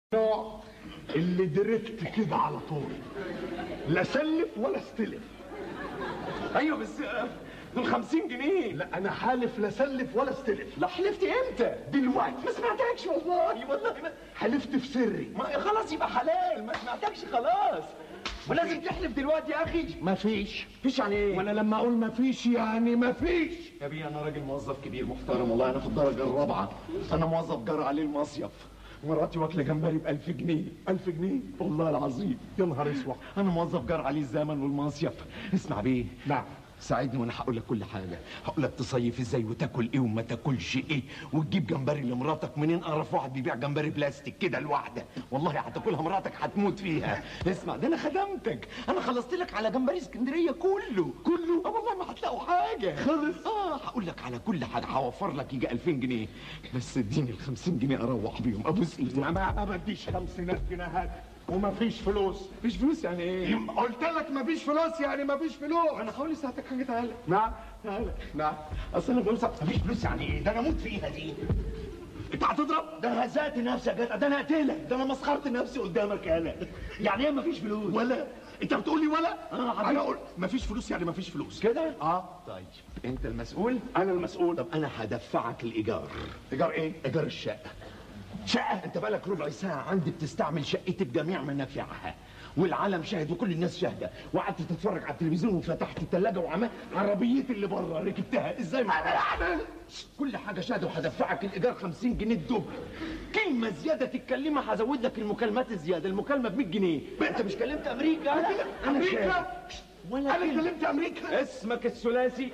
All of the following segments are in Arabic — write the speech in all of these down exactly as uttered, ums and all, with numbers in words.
النوع اللي دركت كده على طول، لا سلف ولا استلف. ايوه بس دول خمسين جنيه. لا انا حالف لا سلف ولا استلف. لا حلفت امتى؟ دلوقتي. ما سمعتكش والله والله ما... حلفت في سري. ما خلاص يبقى حلال، ما سمعتكش خلاص. ولازم تحلف دلوقتي يا اخي. مفيش. مفيش يعني ايه؟ وانا لما اقول مفيش يعني مفيش. يا بيه انا راجل موظف كبير محترم والله، انا في الدرجه الرابعه، انا موظف جار عليه المصيف، مراتي واكله جمبري ب ألف جنيه. ألف جنيه والله العظيم. يا نهار اسود. انا موظف جار عليه الزمن والمصيف. اسمع بيه. نعم. ساعدني وانا هقول لك كل حاجه، هقول لك تصيف ازاي وتاكل ايه وما تاكلش ايه، وتجيب جمبري لمراتك منين. اعرف واحد بيبيع جمبري بلاستيك كده الواحده، والله هتاكلها مراتك هتموت فيها. اسمع ده انا خدمتك، انا خلصت لك على جمبري اسكندريه كله كله. اه والله ما هتلاقوا حاجه خلص. اه هقول لك على كل حاجه، هوفر لك يجي ألفين جنيه، بس اديني ال خمسين جنيه اروح بيهم ابوس ايدك. ما ما بديش خمسينات جنيهات ومفيش فلوس. مفيش فلوس يعني ايه؟ قلت لك مفيش فلوس يعني مفيش فلوس. انا هقول لساعتك حاجه. تعالى نعم تعالى. نعم. اصل انا بقول مفيش فلوس يعني ايه؟ ده انا اموت فيها دي. انت هتضرب؟ ده انا هزقت نفسي يا جدع، ده انا قتلك، ده انا مسخرت نفسي قدامك انا. يعني ايه مفيش فلوس؟ ولا انت بتقول لي ولا؟ اه انا اقول مفيش فلوس يعني مفيش فلوس كده؟ اه. طيب انت المسؤول؟ انا المسؤول. طب انا هدفعك الايجار. ايجار ايه؟ ايجار الشقه. شقه انت بقالك ربع ساعه عندي بتستعمل شقتي بجميع منافعها، والعالم شاهد وكل الناس شاهده، وقعدت تتفرج على التلفزيون وفتحت الثلاجه وعملت عربيتي اللي بره ركبتها ازاي ما انا كل حاجه شاهده، وهدفعك الايجار خمسين جنيه الدبل. كلمه زياده تتكلمها هزود لك المكالمات الزياده، المكالمه ب مية جنيه. انت مش كلمت امريكا؟ امريكا؟ ولا انا كلمت امريكا؟ اسمك الثلاثي،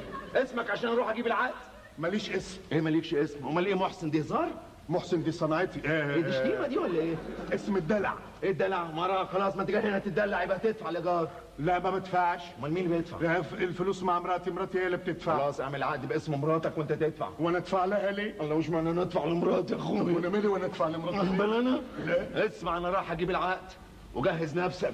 اسمك عشان اروح اجيب العقد. ماليش اسم. ايه مالكش اسم؟ امال ايه محسن دي هزار؟ محسن دي صناعتي. ايه ايه دي شتيمه دي ولا ايه؟ اسم الدلع. ايه الدلع؟ مرة خلاص ما انت جاي هنا تدلع يبقى تدفع الايجار. لا ما بدفعش. امال مين اللي بيدفع؟ الفلوس مع مراتي، مراتي هي اللي بتدفع. خلاص اعمل عقد باسم مراتك وانت تدفع. وانا ادفع لها ليه؟ الله وش معنى انا ادفع لمراتي يا اخويا؟ وانا مالي وانا ادفع لمراتي؟ اقبل انا؟ لا. اسمع انا رايح اجيب العقد وجهز نفسك،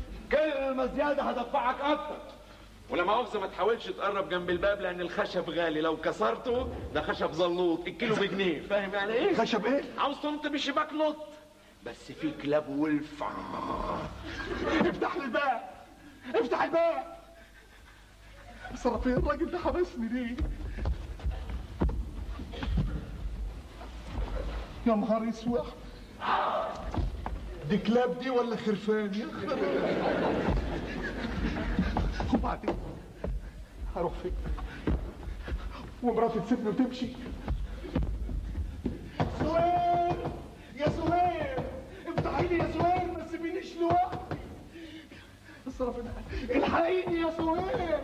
كلمه زياده هدفعك اكتر. ولا مؤاخذه ما تحاولش تقرب جنب الباب لان الخشب غالي، لو كسرته ده خشب زلوط الكيلو بجنيه، فاهم يعني ايه؟ خشب ايه؟ عاوز تنط بالشباك نط، بس في كلاب ولف. افتح لي الباب، افتح الباب. صرف ايه الراجل ده حبسني ليه؟ يا نهار اسود. دي كلاب دي ولا خرفان يا خرفان؟ وبعدين هروح فين؟ ومراتي تسيبني وتمشي؟ سهير يا سهير افتحي لي يا سهير، ما تسيبينيش لوحدي. اتصرف الحقيني يا سهير.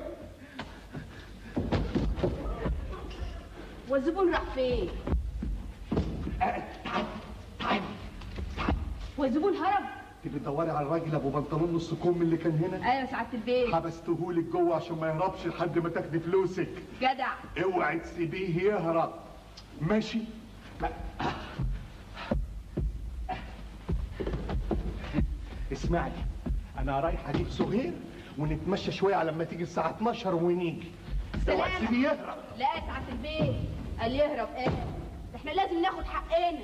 والزبون راح فين؟ تعالي تعالي. والزبون هرب؟ انت بتدوري على الراجل ابو بنطلون نص كم اللي كان هنا؟ ايوه سعاده البيت. حبستهولك جوه عشان ما يهربش لحد ما تاخدي فلوسك. جدع. اوعي تسيبيه يهرب. ماشي؟ ما... اسمعي، انا رايح اجيب سهير ونتمشى شويه على لما تيجي الساعه اتناشر ونيجي. اوعي تسيبيه يهرب. لا يا سعاده البيت، قال يهرب ايه؟ ده احنا لازم ناخد حقنا.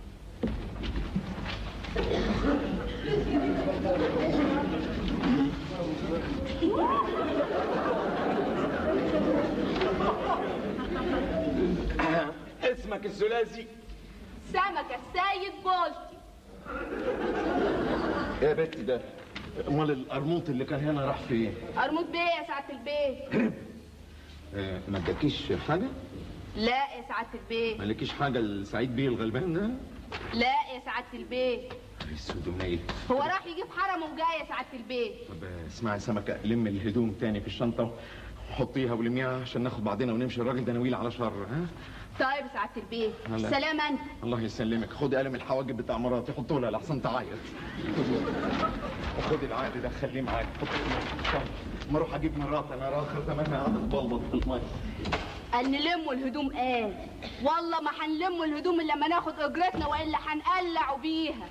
اسمك الثلاثي؟ سمكة السيد بولتي. ايه يا بنت ده؟ امال القرموط اللي كان هنا راح فين؟ قرموط بيه يا سعاده البيت. هرب. إيه ما اداكيش حاجه؟ لا يا سعاده البيت. ما لكيش حاجه لسعيد بيه الغلبان ده؟ لا يا سعاده البيت. السود منيل. هو راح يجيب حرمه وجاي يا سعاده البيت. طب اسمعي يا سمكه، لم الهدوم تاني في الشنطه وحطيها ولميها عشان ناخد بعضنا ونمشي، الراجل ده ناويل على شر. ها؟ طيب يا سعاده البيت. هلا. سلام انت. الله يسلمك. خدي قلم الحواجب بتاع مراتي حطه لها لحسن تعيط. وخدي العقد ده خليه معاك حطه في الشنطه. ما اروح اجيب مراتي انا راخر زمانها قاعده تبلبط في الميه. قال نلموا الهدوم قال. والله ما هنلموا الهدوم الا لما ناخد اجرتنا والا هنقلعوا بيها.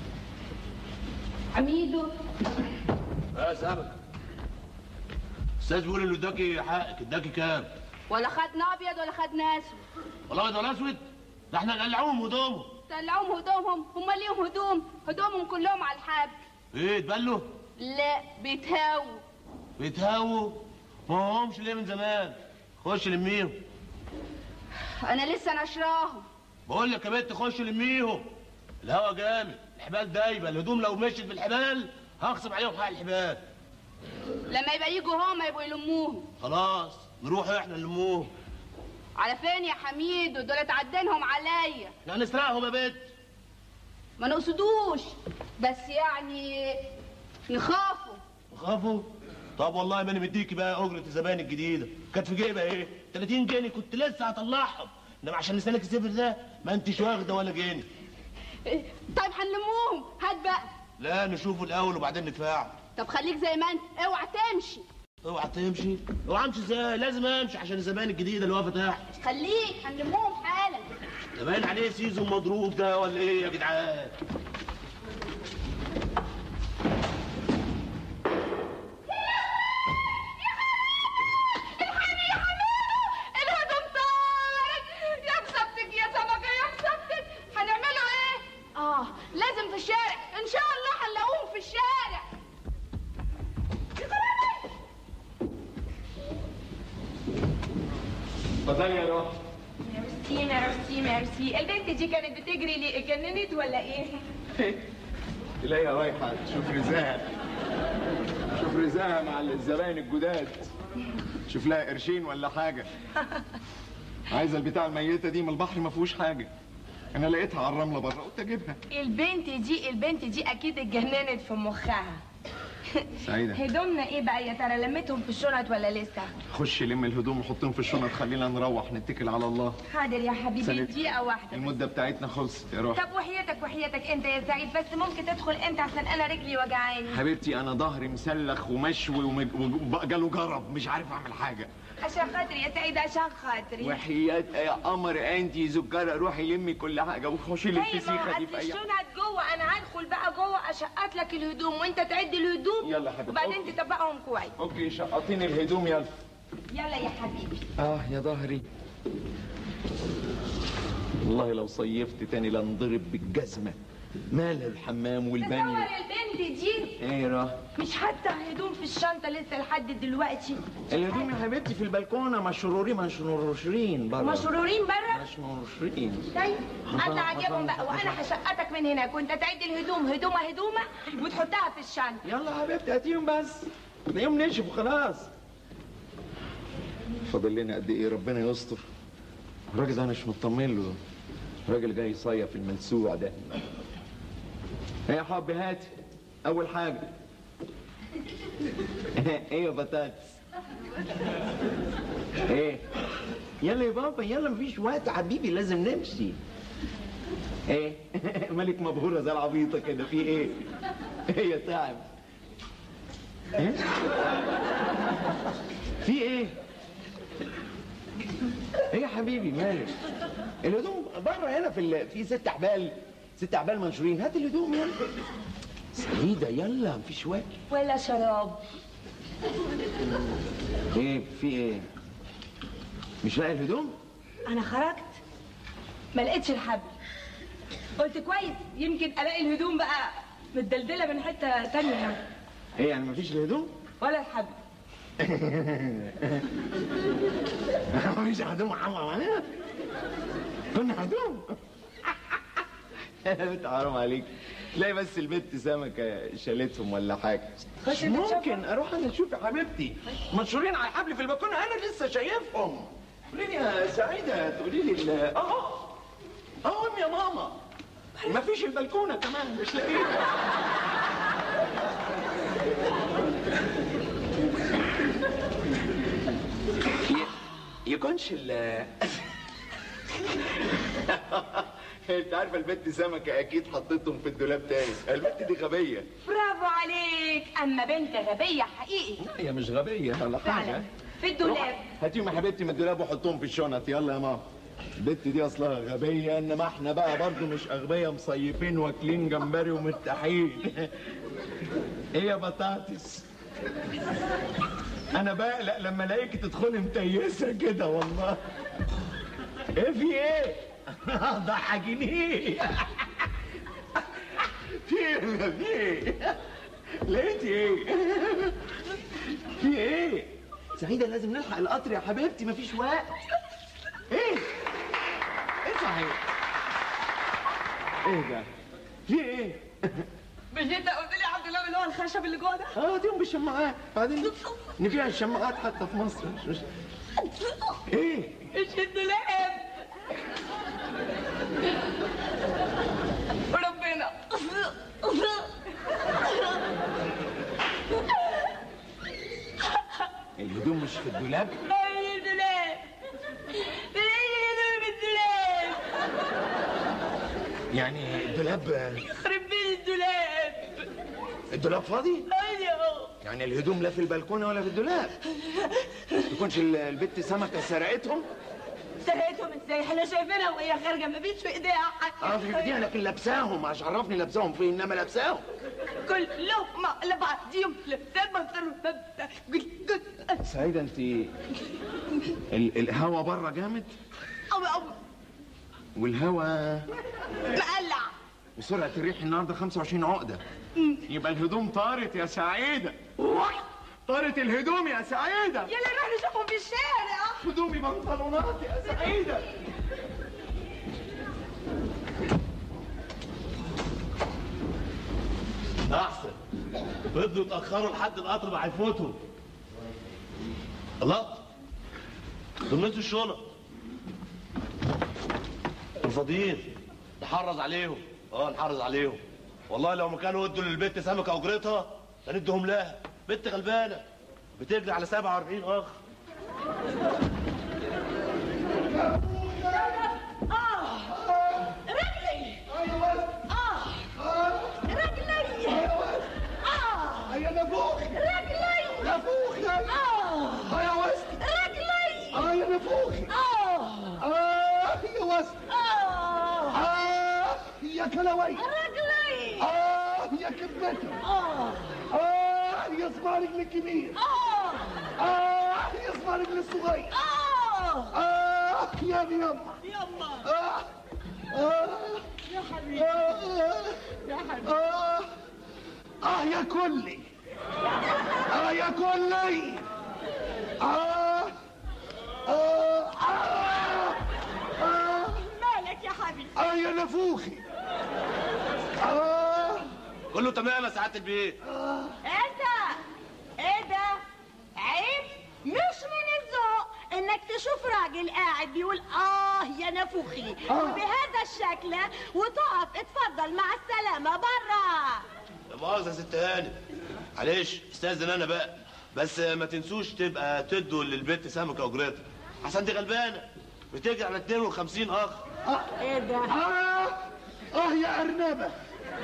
عميدو. يا سمك الاستاذ بيقول انه اداكي حقك، اداكي كام؟ ولا خدنا ابيض ولا خدنا اسود. ولا ابيض ولا اسود؟ ده احنا نقلعوهم هدومهم. طلعوهم هدومهم؟ هم ليهم هدوم؟ هدومهم كلهم على الحبل. ايه اتبلوا؟ لا بيتهاووا. بيتهاووا؟ ما همش ليه من زمان؟ خش لميهم. انا لسه نشراهم. بقول لك يا بنت خش لميهم. الهوا جامد، الحبال دايبه، الهدوم لو مشيت بالحبال هغصب عليهم حق الحبال. لما يبقى يجوا هما يبقوا يلموهم. خلاص نروح احنا نلموهم. على فين يا حميد؟ دول اتعدنهم عليا. احنا هنسرقهم يا بنت. ما نقصدوش، بس يعني يخافوا. يخافوا؟ طب والله ماني مديكي بقى اجره الزباين الجديده، كانت في جيبها ايه؟ تلاتين جنيه كنت لسه هطلعهم، انما عشان لسانك الصفر ده ما انتش واخده ولا جنيه. طيب هنلموهم، هات بقى. لا نشوفه الاول وبعدين ندفعه. طب خليك زي ما انت، اوعى تمشي. اوعى تمشي؟ اوعى امشي ازاي؟ لازم امشي عشان الزباين الجديده اللي واقفه تحت. خليك، هنلموهم حالا. ده باين عليه سيزون مضروب ده ولا ايه يا جدعان؟ لازم في الشارع، ان شاء الله هنلاقوهم في الشارع. اتفضلي يا روح. ميرسي ميرسي ميرسي. البنت دي كانت بتجري ليه؟ اتجننت ولا ايه؟ تلاقيها رايحه تشوف رزاها، شوف رزاها مع الزباين الجداد، شوف لها قرشين ولا حاجه. عايزه البتاع الميته دي من البحر ما فيهوش حاجه. انا لقيتها على الرمله بره قلت اجيبها. البنت دي البنت دي اكيد اتجننت في مخها. سعيده هدومنا ايه بقى يا ترى؟ لميتهم في الشنط ولا لسه؟ خش لم الهدوم وحطهم في الشنط، خلينا نروح نتكل على الله. حاضر يا حبيبي، سلام. دقيقه واحده. المده بتاعتنا خلصت يا روح. طب وحياتك وحياتك انت يا سعيد، بس ممكن تدخل انت عشان انا رجلي وجعاني. حبيبتي انا ظهري مسلخ ومشوي وجاله جرب، مش عارف اعمل حاجه. عشان خاطري يا سعيد، عشان خاطري. وحياة يا قمر انت زكرة روحي لمي كل حاجه وخشي لي الفسيخه دي في اي الشنط جوه، انا هدخل بقى جوه اشقط لك الهدوم وانت تعد الهدوم. يلا حبيبتي وبعدين تطبقهم كويس. اوكي شقطيني الهدوم يلا. يلا يا حبيبي. اه يا ظهري. والله لو صيفت تاني لانضرب بالجزمه. مال الحمام والبانيو. تصور البنت دي ايه راه؟ مش حتى هدوم في الشنطه لسه لحد دلوقتي. الهدوم يا حبيبتي في البلكونه مشرورين مشرورين بره. مشرورين بره؟ مشرورين. طيب اطلع اجيبهم بقى وانا هشقتك من هناك وانت تعد الهدوم هدومه هدومه وتحطها في الشنطه. يلا يا حبيبتي هاتيهم بس. تلاقيهم نشفوا خلاص. فاضل لنا قد ايه؟ ربنا يستر. الراجل ده انا مش مطمن له. الراجل جاي يصيف الملسوع ده. ايه يا حبي هاتي اول حاجه. ايه يا بطاطس؟ ايه يلا يا بابا يلا مفيش وقت حبيبي لازم نمشي. ايه مالك مبهوره زي العبيطه كده في ايه؟ ايه يا تعب؟ ايه في ايه؟ ايه يا حبيبي مالك؟ الهدوم بره هنا في ال... في ست احبال ست احبال منشورين. هات الهدوم يلا. سعيده يلا مفيش وقت. ولا شراب. ايه في ايه؟ مش لاقي الهدوم؟ انا خرجت ما لقيتش الحبل، قلت كويس يمكن الاقي الهدوم بقى متدلدله من حته تانية. ايه يعني مفيش الهدوم؟ ولا الحبل. مفيش هدوم حرام علينا؟ كنا هدوم. بنت حرام عليك. تلاقي بس البنت سمكه شالتهم ولا حاجه. خش ممكن اروح انا اشوف يا حبيبتي منشورين على الحبل في البلكونه انا لسه شايفهم. قولي لي يا سعيده تقولي لي اه اهم يا ماما مفيش البلكونه كمان مش لاقيها. يكونش ال انت عارفه البنت سمكه اكيد حطيتهم في الدولاب تاني. البنت دي غبيه. برافو عليك، اما بنت غبيه حقيقي. هي مش غبيه ولا حاجه. فعلا في الدولاب. هاتيهم يا حبيبتي من الدولاب وحطهم في الشنط يلا يا ماما. البنت دي اصلها غبيه انما احنا بقى برضه مش اغبياء مصيفين واكلين جمبري ومرتاحين. ايه يا بطاطس؟ انا بقلق لما الاقيك تدخلي متيسه كده والله. ايه في ايه؟ ضحكني. في ايه في ايه؟ لقيتي ايه؟ في ايه؟ سعيده لازم نلحق القطر يا حبيبتي، مفيش وقت. ايه؟ ايه صحيح؟ ايه ده؟ في ايه؟ مش انت قلت لي عبد الله اللي هو الخشب اللي جوه ده؟ اه دي بالشماعات، بعدين نبيع الشماعات حتى في مصر. مش مش ايه؟ مش الدولاب وربنا. الهدوم مش في الدولاب؟ اي الدولاب، تلاقي الهدوم في الدولاب. يعني الدولاب يخرب بيت الدولاب. الدولاب فاضي؟ ايوه. يعني الهدوم لا في البلكونه ولا في الدولاب؟ تكونش البت سمكه سرقتهم؟ سرقتهم ازاي؟ احنا شايفينها وهي خارجه، ما فيش في ايديها حاجه. اه في ايديها، لكن لابساهم. مش عرفني لابساهم فين، انما لابساهم كلهم مع بعضيهم لابسين بنطلون. سعيده انت ال الهوا بره جامد قوي قوي والهوا مقلع، وسرعه الريح النهارده خمسة وعشرين عقده. يبقى الهدوم طارت يا سعيده. طارت الهدوم يا سعيده. يلا نروح نشوفهم في الشارع. هدومي بنطلونات يا سعيده. احسن فضلوا يتاخروا لحد القطر ما هيفوتوا. الله، دول نسوا الشنط. دول فاضيين، نحرز عليهم. اه نحرز عليهم. والله لو ما كانوا ادوا للبت سمكه اجرتها هندهم لها. بنت غلبانه بتجري على سبعة وأربعين اخ. اه رجلي. اه رجلي. اه يا نفوخ رجلي. نفوخ اه اه يا وسط رجلي. اه يا نفوخ اه اه يا وسط اه اه يا كلاوي رجلي. اه يا كبتي اه اه يا صباع رجل الكبير اه اه يا صباع رجل الصغير اه اه يا يما يما اه اه يا حبيبي اه يا حبيبي. اه اه يا كلي اه يا كلي اه اه اه اه مالك يا حبيبي؟ اه يا نفوخي اه كله تمام يا سعاده البيت. ايه ده؟ ايه ده؟ عيب مش من الذوق انك تشوف راجل قاعد بيقول اه يا نفوخي آه. وبهذا الشكل وتقف اتفضل مع السلامه بره. لا مؤاخذه يا ست هاني، معلش استاذن انا بقى، بس ما تنسوش تبقى تدوا للبت سمكه اجرتها، عشان دي غلبانه بتجري على اتنين وخمسين اخ. ايه ده؟ اه اه يا ارنبه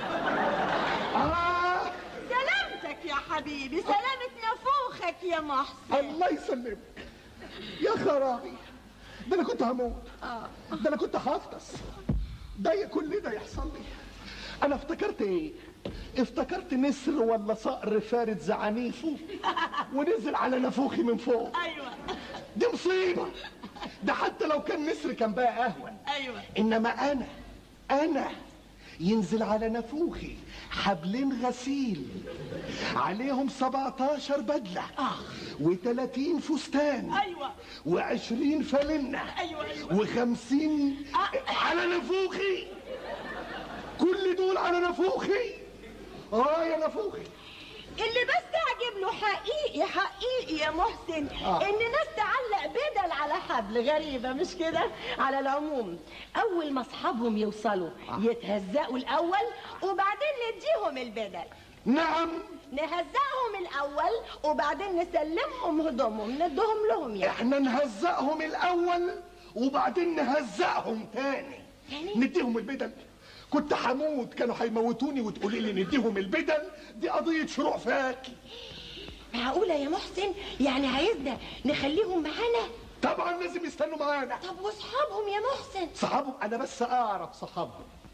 اه سلامتك يا حبيبي، سلامة نفوخك يا محسن. الله يسلمك يا خرابي، ده انا كنت هموت. ده انا كنت هفطس. ده كل ده يحصل لي. انا افتكرت ايه؟ افتكرت نسر ولا صقر فارد زعانيفه ونزل على نافوخي من فوق. ايوه دي مصيبه. ده حتى لو كان نسر كان بقى اهون. ايوه. انما انا انا ينزل على نافوخي حبلين غسيل عليهم سبعتاشر بدله وتلاتين فستان ايوه وعشرين فلنه ايوه ايوه وخمسين على نافوخي. كل دول على نافوخي. اه يا نافوخي. اللي بستعجب له حقيقي حقيقي يا محسن آه. ان ناس تعلق بدل على حبل. غريبه مش كده؟ على العموم اول ما اصحابهم يوصلوا آه. يتهزقوا الاول وبعدين نديهم البدل. نعم نهزقهم الاول وبعدين نسلمهم هدومهم ندهم لهم يعني. احنا نهزقهم الاول وبعدين نهزقهم تاني. تاني؟ نديهم البدل. كنت هموت، كانوا هيموتوني وتقولي لي نديهم البدل. دي قضيه شروع فاكي. معقوله يا محسن؟ يعني عايزنا نخليهم معانا؟ طبعا لازم يستنوا معانا. طب واصحابهم يا محسن؟ صحابهم انا بس اعرف صحابهم،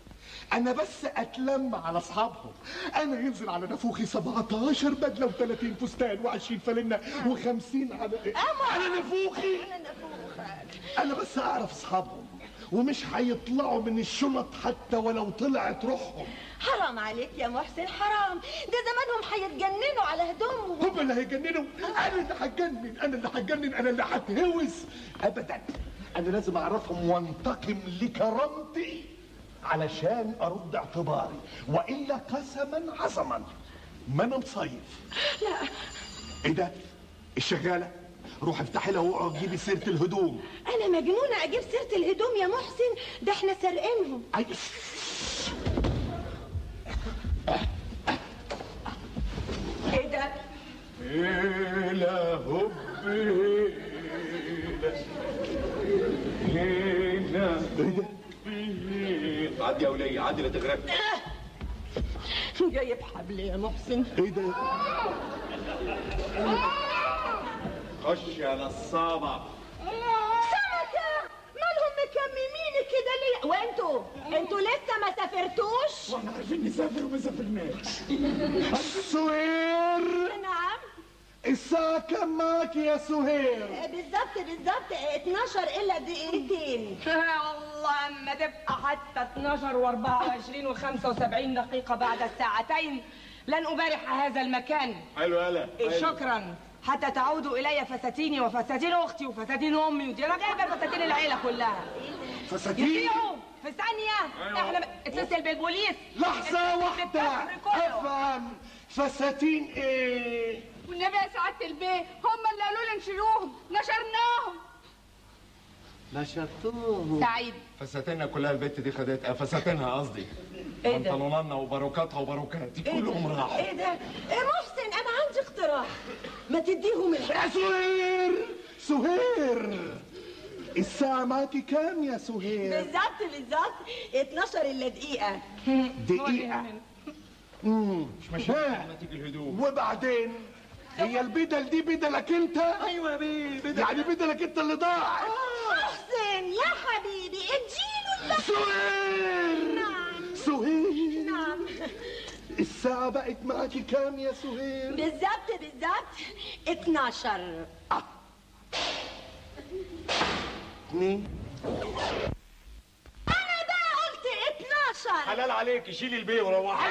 انا بس اتلم على اصحابهم. انا ينزل على نافوخي سبعتاشر بدله وثلاثين فستان وعشرين فلنه وخمسين على على نافوخي. انا بس اعرف اصحابهم ومش هيطلعوا من الشنط حتى ولو طلعت روحهم. حرام عليك يا محسن، حرام. ده زمانهم هيتجننوا على هدومهم. هم اللي هيجننوا؟ انا اللي هتجنن، انا اللي هتجنن، انا اللي هتهوس. ابدا، انا لازم اعرفهم وانتقم لكرامتي علشان ارد اعتباري، والا قسما عظما ما انا مصيف. لا. ايه ده؟ الشغاله؟ روح افتحي لها واقعد جيبي سيره الهدوم. انا مجنونه اجيب سيره الهدوم يا محسن، ده احنا سارقينهم. أي... ايه ده؟ هيلا هوب هيلا هيلا. عدي يا ولية، عدي لا تغرقي. جايب حبل يا محسن. ايه ده؟ خش يا نصابة. سمكة، مالهم مكممين كده ليه؟ وانتوا انتوا لسه ما سافرتوش؟ واحنا عارفين نسافر وما سافرناش. سهير، نعم. الساعة كام معاك يا سهير؟ بالظبط بالظبط اتناشر الا دقيقتين. والله اما تبقى حتى اتناشر واربعة وعشرين وخمسة وسبعين دقيقة بعد الساعتين لن أبارح هذا المكان. حلو يلا. شكرا، حتى تعودوا إلي فساتيني وفساتين أختي وفساتين أمي، ودي أنا جايبة فساتين العيلة كلها. فساتين؟ يبيعوا في ثانية. أيوة. احنا اتصل بالبوليس. لحظة واحدة بالكسر كله. افهم. فساتين ايه؟ والنبي يا سعادة البيه، هم اللي قالوا لي نشيلوهم، نشرناهم. نشرتوهم. سعيد. فساتينها كلها البت دي خدتها، فساتينها قصدي. ايه ده؟ بنطلوناتنا وباروكاتها وباروكاتي كلهم راحوا. ايه ده؟ ايه محسن، انا عندي اقتراح، ما تديهم الحق. يا سهير، سهير، الساعة معاكي كام يا سهير؟ بالظبط بالظبط اتناشر الا دقيقة. دقيقة. امم مش ماشي لما تيجي الهدوم. وبعدين هي البدل دي بدلك انت؟ ايوه يا بيه بدل. يعني بدلك انت اللي ضاعت. محسن يا حبيبي اديله. سهير، نعم. سهير، نعم. الساعة بقت معاكي كام يا سهير؟ بالظبط بالظبط اتناشر. اتنين. انا بقى قلت اتناشر. حلال عليك، شيلي البيه وروحي.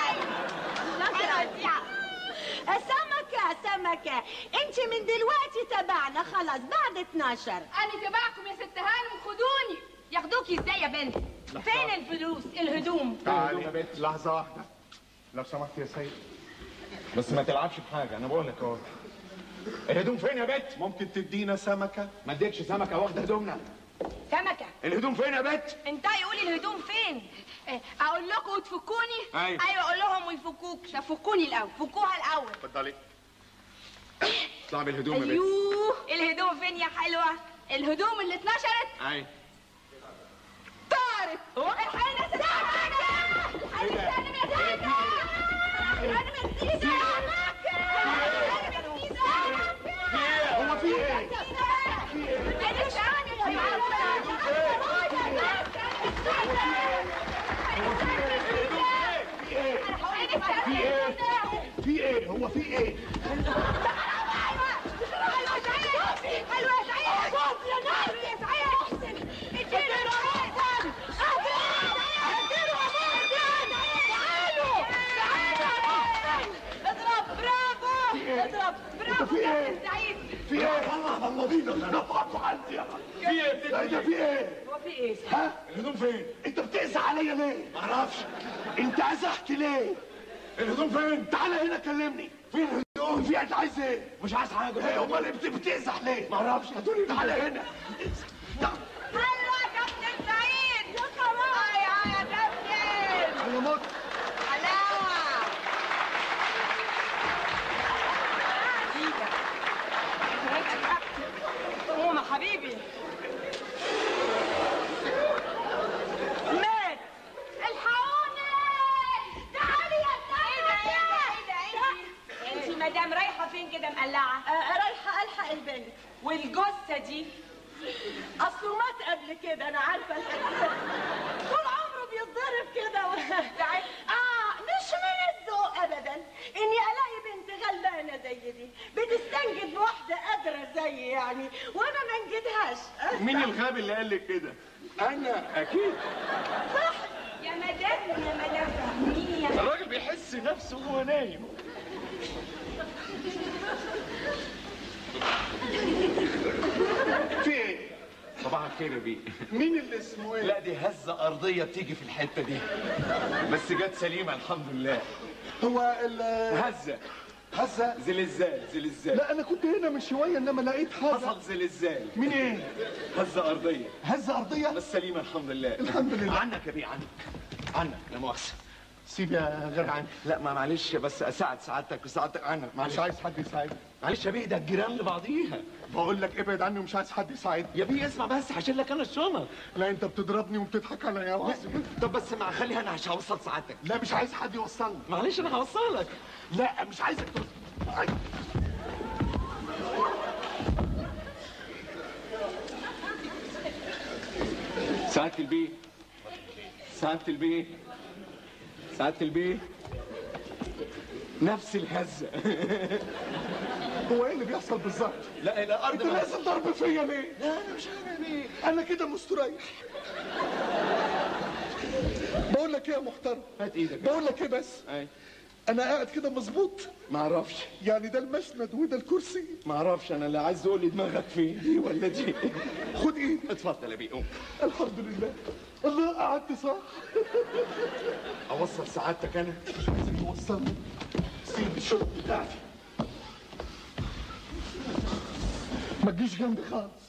سمكة سمكة، انت من دلوقتي تبعنا خلاص بعد اتناشر. أنا تبعكم يا ست هانم، خدوني. ياخدوكي ازاي يا بنت؟ فين الفلوس؟ الهدوم. تعالي يا بنت لحظة واحدة لو سمحت يا سيد، بس ما تلعبش بحاجة، أنا بقول لك أهو. الهدوم فين يا بنت؟ ممكن تدينا سمكة؟ ما اديكش سمكة، واخدة هدومنا. سمكة، الهدوم فين يا بنت؟ انت يقولي الهدوم فين؟ إيه، أقول لكم وتفكوني؟ أيوة. ايوه قول لهم ويفكوك. طب فكوني الأول. فكوها الاول. اتفضلي. اطلعي بالهدوم يا بنت. ايوه، الهدوم فين يا حلوة؟ الهدوم اللي اتنشرت أيوة. طارت. الحقيقة يا ست هو في ايه؟ في ايه؟ هو في ايه؟ اضرب برافو في ايه؟ يا سعيد. في ايه؟ الله الله بينا انا نفعت عندي. في ايه يا بنت؟ ايه ده في ايه؟ هو في ايه؟ ها؟ الهدوم فين؟ انت بتقسى عليا ليه؟ معرفش. انت ازحت ليه؟ الهدوم فين؟ تعالى هنا كلمني. فين الهدوم؟ في انت عايز ايه؟ مش عايز حاجة. ايه امال بت- بتقزح ليه؟ معرفش، هاتولي تعالى هنا. تعال. حلوة يا كابتن سعيد. يا خلاص يا يا كابتن. انا مت. حلاوة. قوم يا حبيبي. مات. الحقوني. تعالي يا سعيد. انت مدام رايحة فين كده مقلعة؟ رايحة الحق البنت. والجثة دي اصله مات قبل كده، انا عارفة الحاجة. طول عمره بيتضرب تتضرب كده و... اه مش من الذوق ابدا اني الاقي بنت غلبانه زي دي بتستنجد بواحده قادره زي يعني وانا ما انجدهاش. مين الغبي اللي قال لك كده؟ انا اكيد. صح يا مدام يا مدام فهميني. الراجل بيحس نفسه وهو نايم. في ايه؟ صباح الخير يا بيه. مين اللي اسمه ايه؟ لا دي هزه ارضيه بتيجي في الحته دي، بس جت سليمه الحمد لله. هو ال هزه هزه؟ زلزال زلزال. لا انا كنت هنا من شويه انما لقيت حاجه. حصل زلزال. مين ايه؟ هزه ارضيه هزه ارضيه؟ بس سليمه الحمد لله. الحمد لله. عنك يا بيه عنك عنك لا مؤاخذه. سيب يا غير عنك. لا ما معلش بس اساعد سعادتك وسعادتك عنك معلش. مش عايز حد يساعدني. معلش يا بيه ده الجيران لبعضيها. بقول لك ابعد عني ومش عايز حد يساعدني. يا بيه اسمع بس هشيل لك انا الشنط. لا انت بتضربني وبتضحك عليا يا واسم. طب بس مع خليها انا مش هوصل سعادتك. لا مش عايز حد يوصلني. معلش انا هوصلك. لا مش عايزك توصل. سعادة البيه سعادة البيه سعادة البيه نفس الهزة. هو ايه اللي بيحصل بالظبط؟ لا الارض انت لازم ضرب فيا ليه؟ لا انا مش عارف ليه. انا كده مستريح. بقول لك ايه يا محترم؟ هات ايدك. بقول لك ايه بس؟ اي انا قاعد كده مظبوط. ما اعرفش يعني ده المسند وده الكرسي. ما اعرفش انا لا عايز اقول لي دماغك فين دي ولا دي. خد ايدي. اتفضل يا بيه قوم. الحمد لله. الله قعدت صح. اوصل سعادتك انا. مش عايزك توصلني. سيب الشغل بتاعتي. ما تجيش جنبي خالص.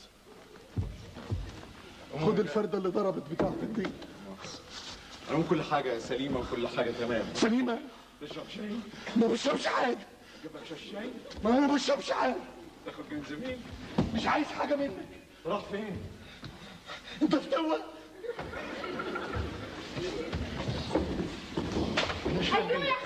خد الفردة اللي ضربت بتاعتك دي. انا كل حاجة سليمة وكل حاجة تمام. سليمة؟ تشرب شاي؟ ما بشربش حاجة. جيب لك شاي شاي؟ ما انا ما بشربش حاجة. تاخد جنزبيل؟ مش عايز حاجة منك. راح فين؟ انت فتوة؟ ايوه يا